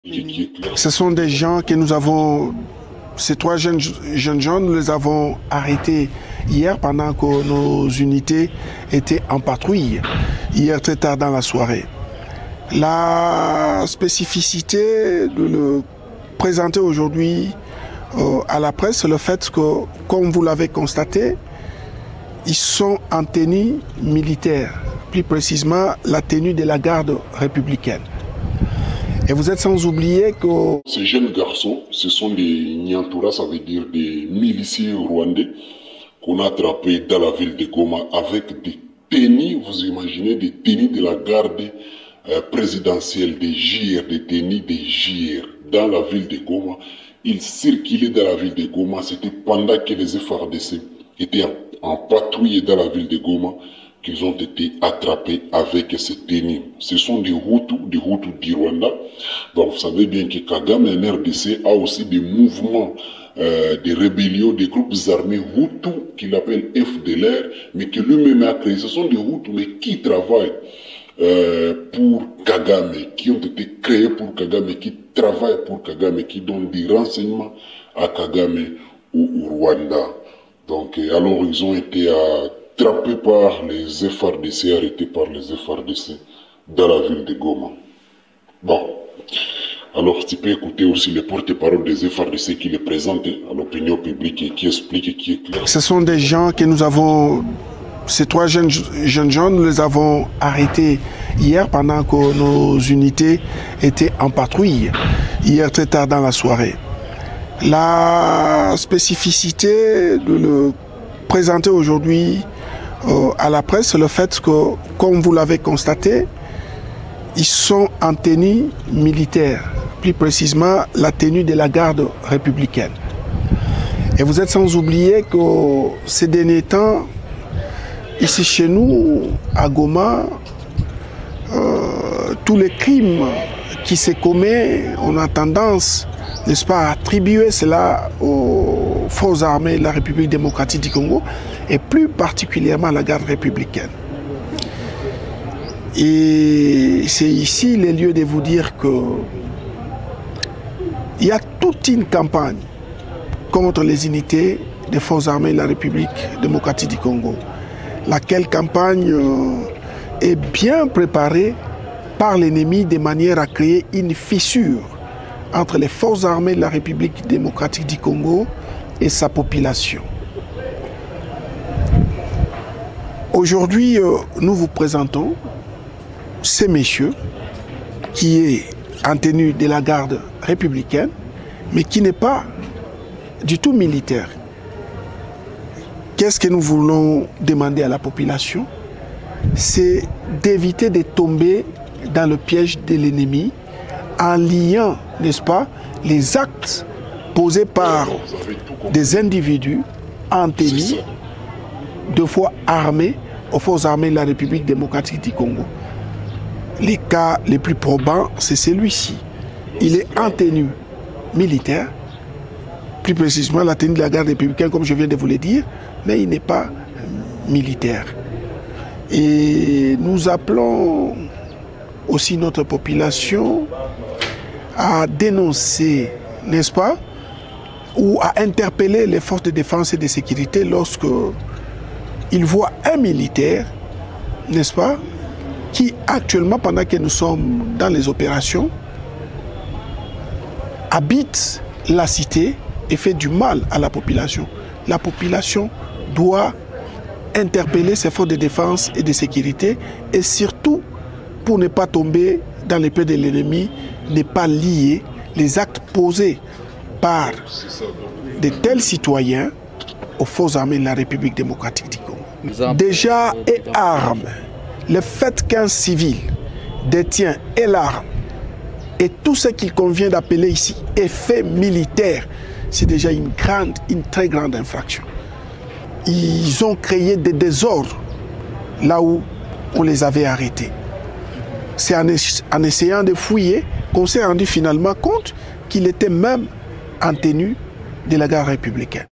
Ce sont des gens que nous avons, ces trois jeunes gens, nous les avons arrêtés hier pendant que nos unités étaient en patrouille, hier très tard dans la soirée. La spécificité de le présenter aujourd'hui à la presse, c'est le fait que, comme vous l'avez constaté, ils sont en tenue militaire, plus précisément la tenue de la garde républicaine. Et vous êtes sans oublier que... Ces jeunes garçons, ce sont des Nyantura, ça veut dire des miliciens rwandais qu'on a attrapés dans la ville de Goma avec des tenues, vous imaginez, des tenues de la garde présidentielle, des JR, des tenues des JR dans la ville de Goma. Ils circulaient dans la ville de Goma, c'était pendant que les FARDC étaient en patrouille dans la ville de Goma qu'ils ont été attrapés avec ces tenues. Ce sont des Hutus du Rwanda. Donc vous savez bien que Kagame en RDC a aussi des mouvements de rébellion, des groupes armés Hutus qu'il appelle FDLR, mais que lui-même a créé. Ce sont des Hutus, mais qui travaillent pour Kagame, qui ont été créés pour Kagame, qui travaillent pour Kagame, qui donnent des renseignements à Kagame au Rwanda. Donc alors ils ont été attrapés par les FARDC, arrêtés par les FARDC dans la ville de Goma. Bon, alors tu peux écouter aussi le porte-parole des FARDC qui les présente à l'opinion publique et qui explique et qui est clair. Ce sont des gens que nous avons, ces trois jeunes gens, nous les avons arrêtés hier pendant que nos unités étaient en patrouille, hier très tard dans la soirée. La spécificité de le présenter aujourd'hui à la presse, c'est le fait que, comme vous l'avez constaté, ils sont en tenue militaire, plus précisément la tenue de la garde républicaine. Et vous êtes sans oublier que ces derniers temps, ici chez nous, à Goma, tous les crimes qui se commettent, on a tendance, n'est-ce pas, à attribuer cela aux forces armées de la République démocratique du Congo et plus particulièrement à la garde républicaine. Et c'est ici le lieu de vous dire que il y a toute une campagne contre les unités des forces armées de la République démocratique du Congo. Laquelle campagne est bien préparée par l'ennemi de manière à créer une fissure entre les forces armées de la République démocratique du Congo et sa population. Aujourd'hui, nous vous présentons ces messieurs qui est en tenue de la garde républicaine, mais qui n'est pas du tout militaire. Qu'est-ce que nous voulons demander à la population? C'est d'éviter de tomber dans le piège de l'ennemi en liant, n'est-ce pas, les actes posés par des individus en tenue, de fois armés, aux forces armées de la République démocratique du Congo. Les cas les plus probants, c'est celui-ci. Il est en tenue militaire, plus précisément la tenue de la garde républicaine, comme je viens de vous le dire, mais il n'est pas militaire. Et nous appelons aussi notre population à dénoncer, n'est-ce pas, ou à interpeller les forces de défense et de sécurité lorsque ils voient un militaire, n'est-ce pas, qui actuellement, pendant que nous sommes dans les opérations, habite la cité et fait du mal à la population. La population doit interpeller ses forces de défense et de sécurité et surtout, pour ne pas tomber dans les pieds de l'ennemi, ne pas lier les actes posés par de tels citoyens aux forces armées de la République démocratique du Congo. Déjà et armes, le fait qu'un civil détient et l'arme et tout ce qu'il convient d'appeler ici effet militaire, c'est déjà une très grande infraction. Ils ont créé des désordres là où on les avait arrêtés. C'est en essayant de fouiller qu'on s'est rendu finalement compte qu'il était même en tenue de la garde républicaine.